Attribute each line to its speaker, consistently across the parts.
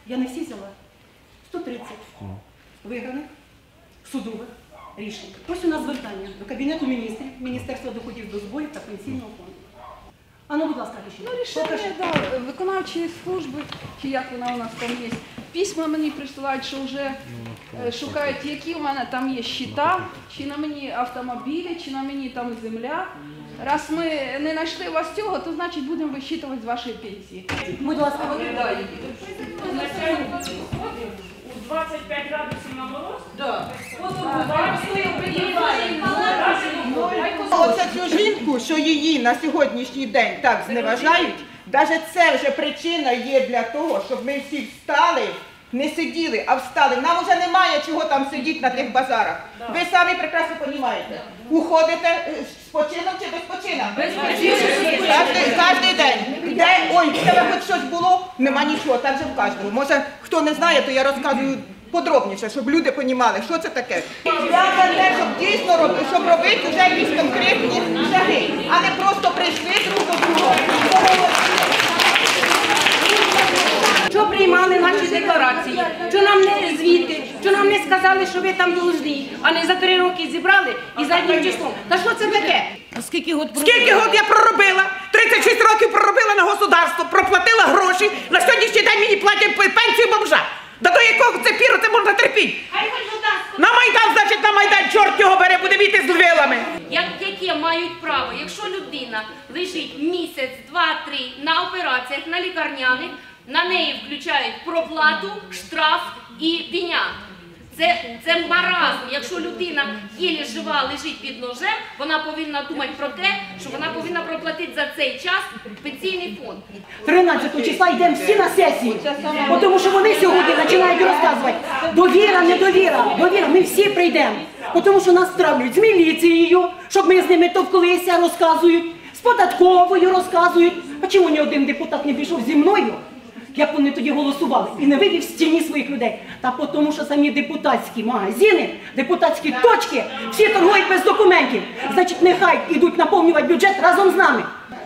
Speaker 1: Я не всі взяла. 130 виграних судових рішень. Ось у нас звертання до Кабінету міністрів, Міністерства доходів до зборів та Пенсійного фонду. А ну, будь ласка, рішення.
Speaker 2: Ну, рішення, да, виконавчої служби, чи як вона у нас там є. Письма мені присилають, що вже шукають, які у мене там є щита, чи на мені автомобілі, чи на мені там земля. Раз ми не знайшли у вас цього, то значить будемо висчитувати з вашої пенсії.
Speaker 1: Будь ласка,
Speaker 3: У 25 градусів на мороз?
Speaker 2: Да.
Speaker 4: Оце цю жінку, що її на сьогоднішній день так зневажають, навіть це вже причина є для того, щоб ми всі встали, не сиділи, а встали. Нам вже немає чого там сидіти на тих базарах. Ви самі прекрасно розумієте. Уходите з почином чи без почина? Без почина. Кожен день. Де, ой, в тебе хоч щось було? Нема нічого, так же в кожному. Може, хто не знає, то я розказую подробніше, щоб люди розуміли, що це таке. Я за те, щоб дійсно щоб робити вже якісь конкретні шаги, а не просто прийшли друг до друга.
Speaker 5: Що приймали наші декларації, що нам не звіти, що нам не сказали, що ви там должні, а не за 3 роки зібрали і заднім числом. Та що це таке?
Speaker 4: Скільки год я проробила? 36 років проробила на государство, проплатила гроші, на сьогоднішній день мені платять пенсію бомжа. До якого це піру це можна терпіти? На Майдан, значить на Майдан, чорт його бере, буде бійти з вилами.
Speaker 5: Яке мають право, якщо людина лежить місяць, 2-3 на операціях, на лікарняних, на неї включають проплату, штраф і пеня. Це маразм. Якщо людина єлі жива лежить під ножем, вона повинна думати про те, що вона повинна проплатити за цей час пенсійний фонд.
Speaker 1: 13 числа йдемо всі на сесію, тому що вони сьогодні починають розказувати. Довіра, недовіра, довіра, ми всі прийдемо. Тому що нас травлюють з міліцією, щоб ми з ними товклися, розказують, з податковою розказують. А чому ні один депутат не пішов зі мною? Як вони тоді голосували і не вивів в стіні своїх людей. Та тому, що самі депутатські магазини, депутатські точки, всі торгують без документів. Значить, нехай ідуть наповнювати бюджет разом з нами.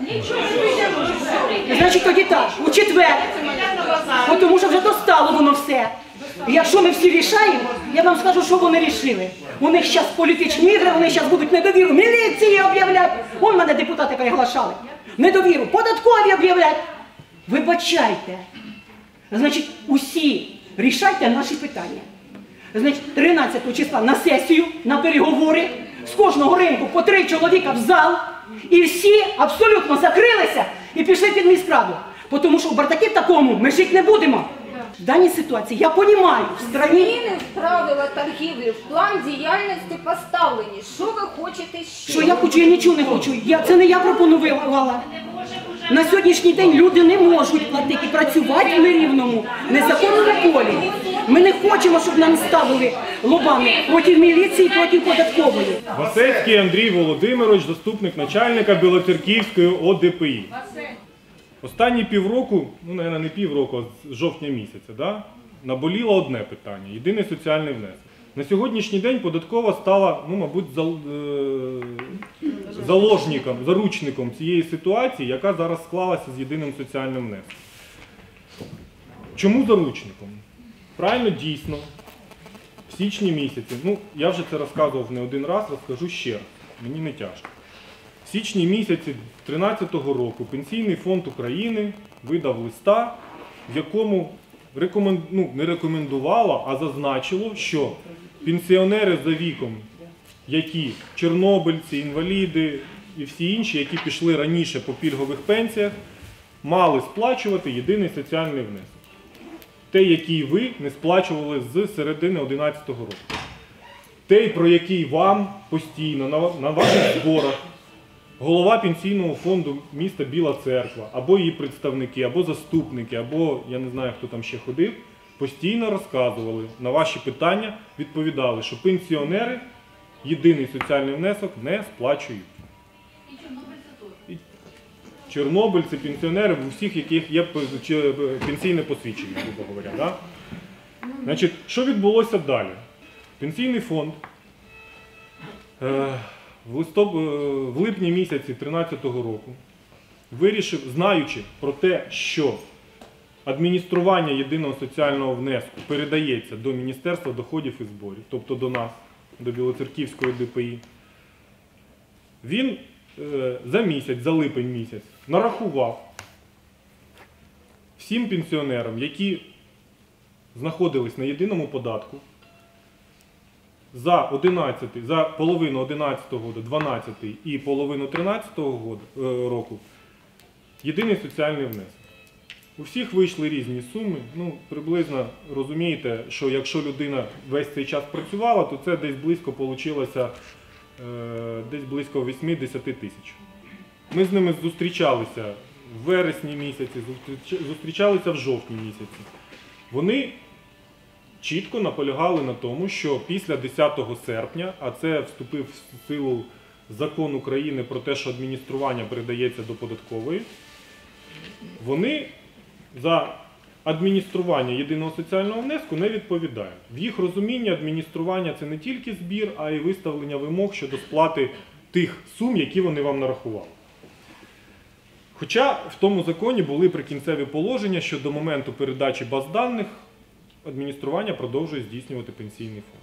Speaker 1: Значить, тоді так, у четвер, тому що вже достало воно все. І якщо ми всі рішаємо, я вам скажу, що вони рішили. У них зараз політичні ігри, вони зараз будуть недовіру міліції об'являти. Вон мене депутати приглашали. Недовіру податкові об'являти. Вибачайте. Значить, усі рішайте наші питання. Значить, 13 числа на сесію, на переговори, з кожного ринку по 3 чоловіка в зал, і всі абсолютно закрилися і пішли під міськраду. Тому що в бардаків такому ми жити не будемо. В даній ситуації, я розумію, в країні...
Speaker 2: Зміни в правила торгівлі, в план діяльності поставлені. Що ви хочете ще?
Speaker 1: Що я хочу, я нічого не хочу. Це не я пропонувала. На сьогоднішній день люди не можуть платити, працювати в нерівному, незаконному полі. Ми не хочемо, щоб нам ставили лобами проти міліції, проти податкової.
Speaker 6: Васецький Андрій Володимирович, заступник начальника Білоцерківської ОДПІ. Останні півроку, ну, мабуть, не півроку, а з жовтня місяця, да, наболіло одне питання – єдиний соціальний внесок. На сьогоднішній день податкова стала, ну, мабуть, заручником цієї ситуації, яка зараз склалася з єдиним соціальним внеском. Чому заручником? Правильно, дійсно, в січні місяці, ну, я вже це розказував не один раз, розкажу ще раз, мені не тяжко. В січні місяці 2013 року Пенсійний фонд України видав листа, в якому не рекомендувало, а зазначило, що пенсіонери за віком, які чорнобильці, інваліди і всі інші, які пішли раніше по пільгових пенсіях, мали сплачувати єдиний соціальний внесок. Той, який ви не сплачували з середини 2011 року. Той, про який вам постійно на ваших зборах голова Пенсійного фонду міста Біла Церква, або її представники, або заступники, або, я не знаю, хто там ще ходив, постійно розказували, на ваші питання відповідали, що пенсіонери єдиний соціальний внесок не сплачують. І чорнобильці теж. Чорнобильці, пенсіонери, в усіх, яких є пенсійне посвідчення, грубо говоря. Да? Значить, що відбулося далі? Пенсійний фонд в липні місяці 2013 року вирішив, знаючи про те, що адміністрування єдиного соціального внеску передається до Міністерства доходів і зборів, тобто до нас, до Білоцерківської ДПІ. Він за місяць, за липень місяць, нарахував всім пенсіонерам, які знаходились на єдиному податку, за половину 11 року, 12 і половину 13 року єдиний соціальний внесок. У всіх вийшли різні суми. Ну, приблизно розумієте, що якщо людина весь цей час працювала, то це десь близько получилося десь близько 8-10 тисяч. Ми з ними зустрічалися в вересні місяці, зустрічалися в жовтні місяці. Вони чітко наполягали на тому, що після 10 серпня, а це вступив в силу закон України про те, що адміністрування передається до податкової, вони за адміністрування єдиного соціального внеску не відповідають. В їх розумінні адміністрування – це не тільки збір, а й виставлення вимог щодо сплати тих сум, які вони вам нарахували. Хоча в тому законі були прикінцеві положення, що до моменту передачі баз даних адміністрування продовжує здійснювати пенсійний фонд.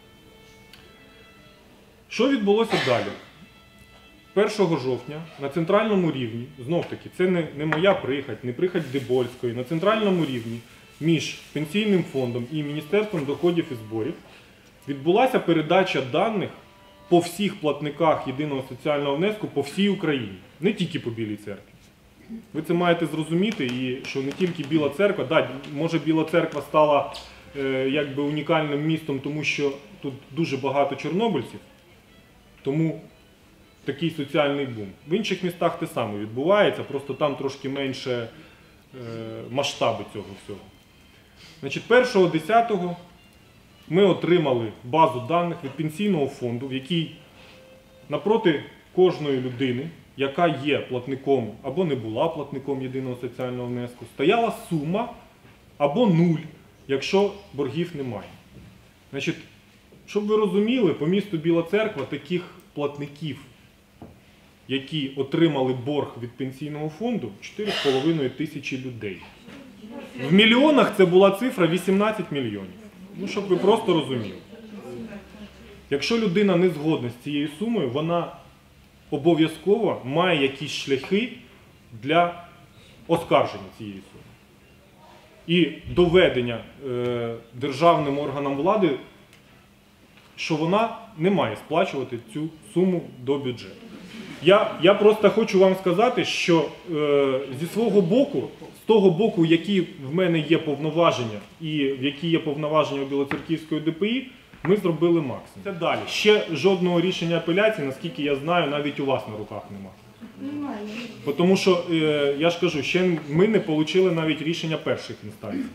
Speaker 6: Що відбулося далі? 1 жовтня на центральному рівні, знов-таки, це не моя прихать, не прихать Дебольської, на центральному рівні між Пенсійним фондом і Міністерством доходів і зборів відбулася передача даних по всіх платниках єдиного соціального внеску по всій Україні, не тільки по Білій церкві. Ви це маєте зрозуміти, і що не тільки Біла церква, да, може Біла церква стала якби унікальним містом, тому що тут дуже багато чорнобильців, тому такий соціальний бум. В інших містах те саме відбувається, просто там трошки менше масштаби цього всього. Значить, 1.10 ми отримали базу даних від Пенсійного фонду, в якій напроти кожної людини, яка є платником або не була платником єдиного соціального внеску, стояла сума або нуль, якщо боргів немає. Значить, щоб ви розуміли, по місту Біла Церква таких платників, які отримали борг від Пенсійного фонду, 4,5 тисячі людей. В мільйонах це була цифра 18 мільйонів. Ну, щоб ви просто розуміли. Якщо людина не згодна з цією сумою, вона обов'язково має якісь шляхи для оскарження цієї суми. І доведення державним органам влади, що вона не має сплачувати цю суму до бюджету. Я просто хочу вам сказати, що зі свого боку, з того боку, які в мене є повноваження і в які є повноваження у Білоцерківської ДПІ, ми зробили максимум. Це далі. Ще жодного рішення апеляції, наскільки я знаю, навіть у вас на руках немає. Немає. Тому що, я ж кажу, ще ми не отримали навіть рішення перших інстанцій.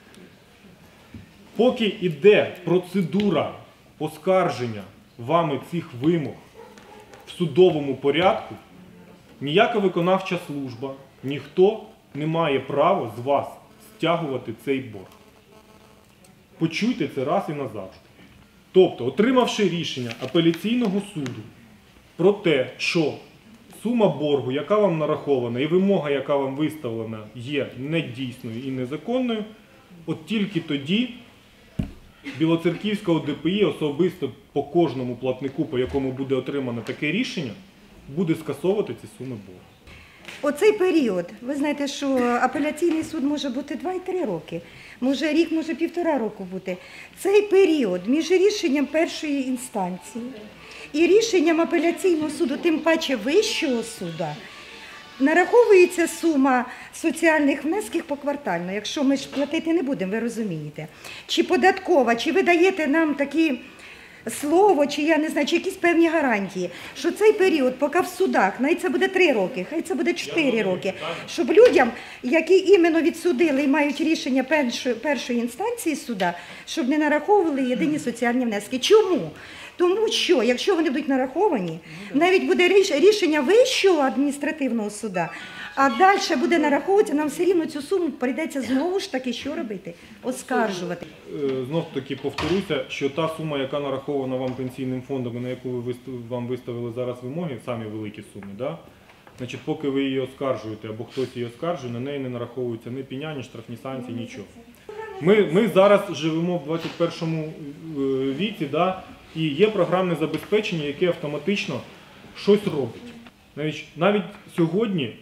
Speaker 6: Поки йде процедура оскарження вами цих вимог в судовому порядку, ніяка виконавча служба, ніхто не має права з вас стягувати цей борг. Почуйте це раз і назавжди. Тобто, отримавши рішення апеляційного суду про те, що сума боргу, яка вам нарахована, і вимога, яка вам виставлена, є недійсною і незаконною, от тільки тоді Білоцерківського ДПІ особисто по кожному платнику, по якому буде отримано таке рішення, буде скасовувати ці суми боргу.
Speaker 7: Оцей період, ви знаєте, що апеляційний суд може бути 2-3 роки, може рік, може 1,5 року бути. Цей період між рішенням першої інстанції і рішенням апеляційного суду, тим паче вищого суду, нараховується сума соціальних внесків поквартально, якщо ми ж платити не будемо, ви розумієте. Чи податкова, чи ви даєте нам такі слово, чи я не знаю, чи якісь певні гарантії, що цей період, поки в судах, навіть це буде 3 роки, хай це буде 4 роки, щоб людям, які іменно відсудили і мають рішення першої інстанції суда, щоб не нараховували єдині соціальні внески. Чому? Тому що, якщо вони будуть нараховані, навіть буде рішення Вищого адміністративного суда, а далі буде нараховуватися, нам все рівно цю суму прийдеться знову ж таки що робити? Оскаржувати.
Speaker 6: Знов таки повторюся, що та сума, яка нарахована вам Пенсійним фондом, на яку вам виставили зараз вимоги, самі великі суми, да? значить, поки ви її оскаржуєте або хтось її оскаржує, на неї не нараховуються ні пеня, ні штрафні санкції, нічого. Ми зараз живемо в 21 віці, да, і є програмне забезпечення, яке автоматично щось робить. Навіть сьогодні,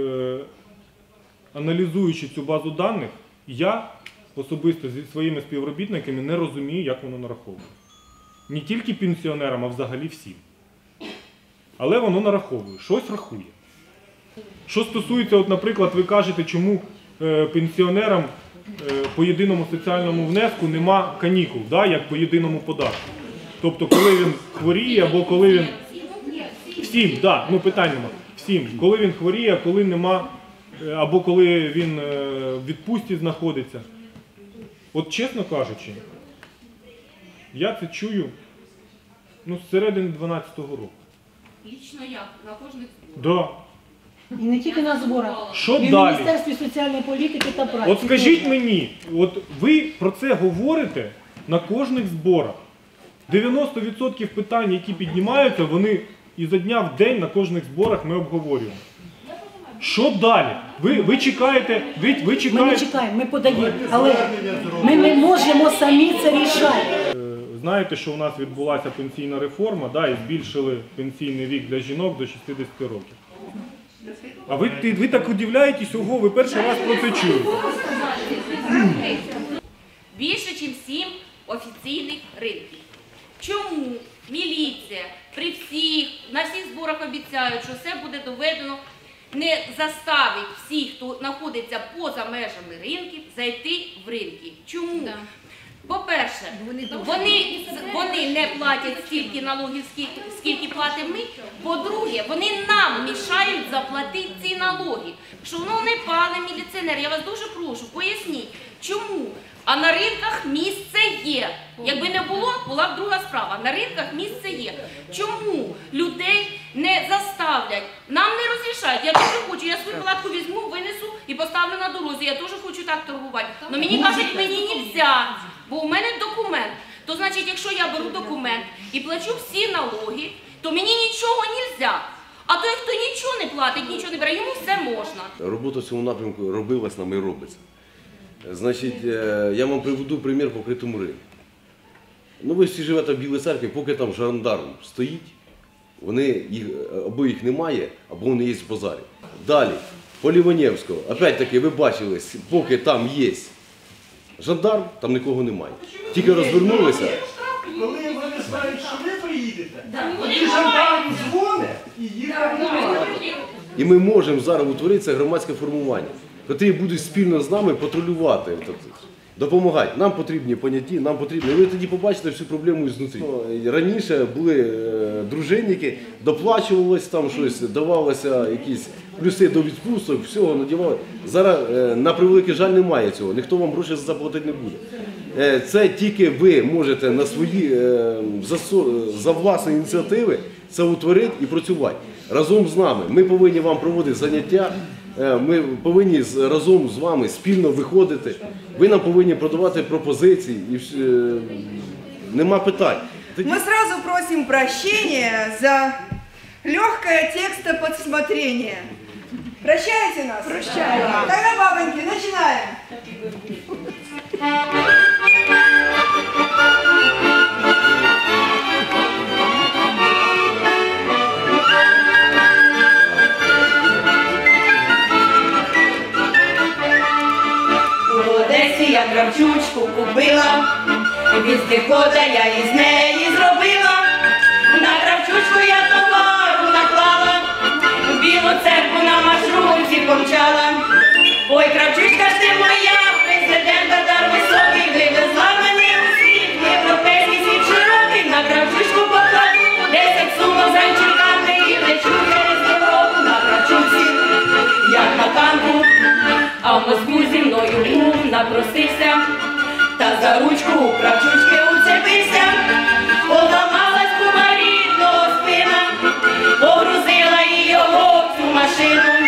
Speaker 6: аналізуючи цю базу даних, я особисто зі своїми співробітниками не розумію, як воно нараховує. Не тільки пенсіонерам, а взагалі всім. Але воно нараховує, щось рахує. Що стосується, от, наприклад, ви кажете, чому пенсіонерам по єдиному соціальному внеску нема канікул, да, як по єдиному податку. Тобто, коли він хворіє, або коли він... Всім, да, ну питань нема. Всім. Коли він хворіє, коли нема, або коли він в відпустці знаходиться. От чесно кажучи, я це чую з середини 12-го року.
Speaker 5: Лічно я, на кожних
Speaker 6: Да.
Speaker 1: І не тільки на зборах.
Speaker 6: Що
Speaker 1: І в
Speaker 6: далі?
Speaker 1: Міністерстві соціальної політики та праці.
Speaker 6: От скажіть мені, от ви про це говорите на кожних зборах. 90% питань, які піднімаються, вони ізо дня в день на кожних зборах ми обговорюємо. Що далі? Ви чекаєте,
Speaker 1: Ми не чекаємо, ми подаємо, але ми не можемо самі це рішати.
Speaker 6: Знаєте, що у нас відбулася пенсійна реформа, да, і збільшили пенсійний вік для жінок до 60 років. А ви так удивляєтесь, ого, ви перший раз про це чуєте.
Speaker 5: більше, ніж 7 офіційних ринків. Чому міліція на всіх зборах обіцяють, що все буде доведено, не заставить всіх, хто знаходиться поза межами ринків, зайти в ринки? Чому? По-перше, вони не платять стільки налогів, скільки платимо ми. По-друге, вони нам мішають заплатити ці налоги. Шановний пане міліціонер, я вас дуже прошу, поясніть, чому? А на ринках місце є. Якби не було, була б друга справа. На ринках місце є. Чому людей не заставлять? Нам не розрішають. Я дуже хочу, я свою палатку візьму, винесу і поставлю на дорозі. Я теж хочу так торгувати. Але мені кажуть, мені не можна, бо у мене документ. То значить, якщо я беру документ і плачу всі налоги, то мені нічого не можна. А той, хто нічого не платить, нічого не бере, йому все можна.
Speaker 8: Робота в цьому напрямку робилась, нам і робиться. Значить, я вам приведу примір по критому ринку. Ну, ви всі живете в Білій Церкві, поки там жандарм стоїть, або їх немає, або вони є в базарі. Далі, по Ліванівського, опять-таки, ви бачили, поки там є жандарм, там нікого немає. Тільки розвернулися.
Speaker 9: Коли вони знають, що ви приїдете, тоді жандарм дзвонить і їх немає.
Speaker 8: І ми можемо зараз утворити це громадське формування, котрі будуть спільно з нами патрулювати, допомагати. Нам потрібні поняті, нам потрібно. І ви тоді побачите всю проблему знутрі. Раніше були дружинники, доплачувалось там щось, давалося якісь плюси до відпусток, всього надівали. Зараз, на превеликий жаль, немає цього. Ніхто вам гроші заплатити не буде. Це тільки ви можете на свої, за власні ініціативи це утворити і працювати. Разом з нами. Ми повинні вам проводити заняття, ми повинні разом з вами спільно виходити. Ви нам повинні продавати пропозиції. І нема питань.
Speaker 10: Мы сразу просим прощения за легкое текстоподсмотрение. Прощаете нас? Прощаем. Тогда, бабоньки, начинаем.
Speaker 11: У Одесі я кравчучку купила, віздихода я із неї зробила. На кравчучку я товару наклала, в Білу Церкву на маршрутці помчала. Ой, кравчучка ж ти моя, президента дар високий, вивезла мене у світ, європейський світ широкий. На кравчучку покладу 10 сумок з ранчиками і лечу через Європу на кравчучці, як на танку. А в Москву зі мною був напросився, та за ручку у кравчучки уцепився. Поламалась кума рідного спина, погрузила її його в цю машину.